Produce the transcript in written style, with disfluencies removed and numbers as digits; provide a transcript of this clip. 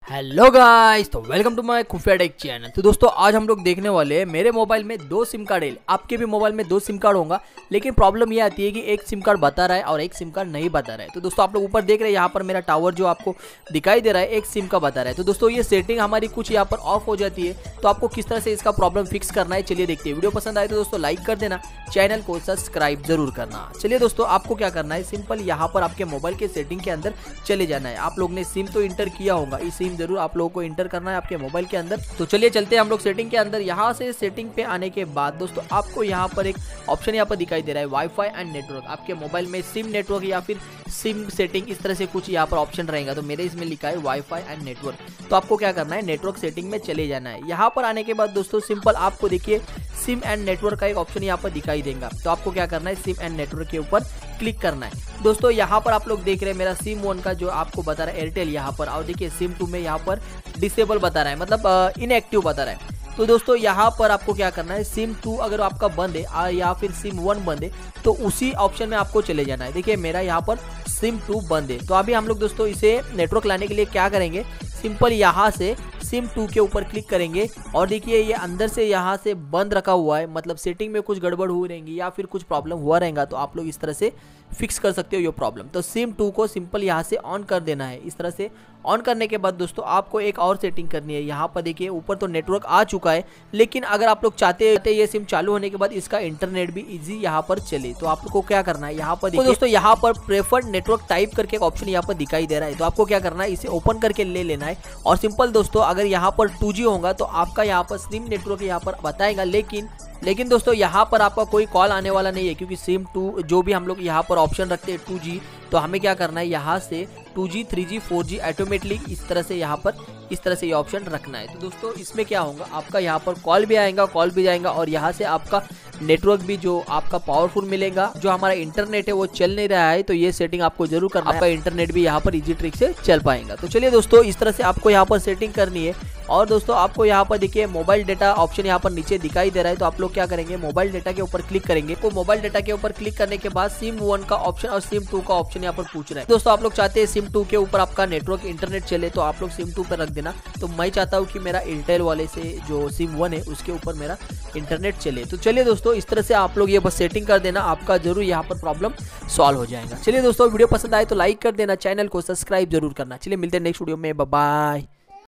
Hello guys, तो welcome to my खुफिया tech channel. तो दोस्तों आज हम लोग देखने वाले हैं मेरे मोबाइल में दो सिम कार्ड है। आपके भी मोबाइल में दो सिम कार्ड होगा, लेकिन प्रॉब्लम ये आती है कि एक सिम कार्ड बता रहा है और एक सिम कार्ड नहीं बता रहा है। तो दोस्तों आप लोग ऊपर देख रहे हैं, यहाँ पर मेरा टावर जो आपको दिखाई दे रहा है एक सिम का बता रहा है। तो दोस्तों ये सेटिंग हमारी कुछ यहाँ पर ऑफ हो जाती है। तो आपको किस तरह से इसका प्रॉब्लम फिक्स करना है, चलिए देखते हैं। वीडियो पसंद आए तो दोस्तों लाइक कर देना, चैनल को सब्सक्राइब जरूर करना। चलिए दोस्तों आपको क्या करना है, सिंपल यहाँ पर आपके मोबाइल के सेटिंग के अंदर चले जाना है। आप लोग ने सिम तो इंटर किया होगा, इस सिम जरूर आप लोगों को इंटर करना है आपके मोबाइल के अंदर। तो चलिए चलते हैं हम लोग सेटिंग के अंदर। यहाँ से सेटिंग पे आने के बाद दोस्तों आपको यहाँ पर एक ऑप्शन यहाँ पर दिखाई दे रहा है वाईफाई एंड नेटवर्क। आपके मोबाइल में सिम नेटवर्क या फिर सिम सेटिंग इस तरह से कुछ यहाँ पर ऑप्शन रहेगा। तो मेरे इसमें लिखा है वाईफाई एंड नेटवर्क। तो आपको क्या करना है, नेटवर्क सेटिंग में चले जाना है। यहाँ पर आने के बाद दोस्तों सिंपल आपको देखिए सिम एंड नेटवर्क का एक ऑप्शन यहाँ पर दिखाई देगा। तो आपको क्या करना है, सिम एंड नेटवर्क के ऊपर क्लिक करना है। दोस्तों यहाँ पर आप लोग देख रहे हैं मेरा सिम 1 का जो आपको बता रहा है एयरटेल यहाँ पर, और देखिए सिम 2 में यहाँ पर डिसेबल बता रहा है, मतलब इनएक्टिव बता रहा है। तो दोस्तों यहाँ पर आपको क्या करना है, सिम 2 अगर आपका बंद है या फिर सिम 1 बंद है तो उसी ऑप्शन में आपको चले जाना है। देखिए मेरा यहाँ पर सिम 2 बंद है। तो अभी हम लोग दोस्तों इसे नेटवर्क लाने के लिए क्या करेंगे, सिंपल यहाँ से सिम 2 के ऊपर क्लिक करेंगे और देखिए ये अंदर से यहाँ से बंद रखा हुआ है, मतलब सेटिंग में कुछ गड़बड़ हुई रहेंगी या फिर कुछ प्रॉब्लम हुआ रहेगा। तो आप लोग इस तरह से फिक्स कर सकते हो ये प्रॉब्लम। तो सिम 2 को सिंपल यहाँ से ऑन कर देना है। इस तरह से ऑन करने के बाद दोस्तों आपको एक और सेटिंग करनी है। यहाँ पर देखिए ऊपर तो नेटवर्क आ चुका है, लेकिन अगर आप लोग चाहते हैं ये सिम चालू होने के बाद इसका इंटरनेट भी इजी यहाँ पर चले, तो आपको क्या करना है, यहाँ पर देखिए दोस्तों यहाँ पर प्रेफर्ड नेटवर्क टाइप करके एक ऑप्शन यहाँ पर दिखाई दे रहा है। तो आपको क्या करना है, इसे ओपन करके ले लेना है। और सिंपल दोस्तों अगर यहाँ पर 2G होगा तो आपका यहाँ पर सिम नेटवर्क यहाँ पर बताएगा, लेकिन दोस्तों यहाँ पर आपका कोई कॉल आने वाला नहीं है, क्योंकि सिम 2 जो भी हम लोग यहाँ पर ऑप्शन रखते हैं 2G, तो हमें क्या करना है, यहाँ से 2G 3G 4G ऑटोमेटिकली इस तरह से यहाँ पर इस तरह से ये ऑप्शन रखना है। तो दोस्तों इसमें क्या होगा, आपका यहाँ पर कॉल भी आएगा, कॉल भी जाएगा, और यहाँ से आपका नेटवर्क भी जो आपका पावरफुल मिलेगा। जो हमारा इंटरनेट है वो चल नहीं रहा है, तो ये सेटिंग आपको जरूर करना है, आपका इंटरनेट भी यहाँ पर इजी ट्रिक से चल पाएगा। तो चलिए दोस्तों इस तरह से आपको यहाँ पर सेटिंग करनी है। और दोस्तों आपको यहाँ पर देखिए मोबाइल डेटा ऑप्शन यहाँ पर नीचे दिखाई दे रहा है। तो आप लोग क्या करेंगे, मोबाइल डेटा के ऊपर क्लिक करेंगे। तो मोबाइल डेटा के ऊपर क्लिक करने के बाद सिम 1 का ऑप्शन और सिम 2 का ऑप्शन यहाँ पर पूछ रहा है। दोस्तों आप लोग चाहते हैं सिम 2 के ऊपर आपका नेटवर्क इंटरनेट चले, तो आप लोग सिम 2 पर रख देना। तो मैं चाहता हूँ कि मेरा एयरटेल वाले से जो सिम 1 है उसके ऊपर मेरा इंटरनेट चले। तो चलिए दोस्तों इस तरह से आप लोग ये बस सेटिंग कर देना, आपका जरूर यहाँ पर प्रॉब्लम सॉल्व हो जाएगा। चलिए दोस्तों वीडियो पसंद आए तो लाइक कर देना, चैनल को सब्सक्राइब जरूर करना। चलिए मिलते हैं नेक्स्ट वीडियो में, बाय बाय।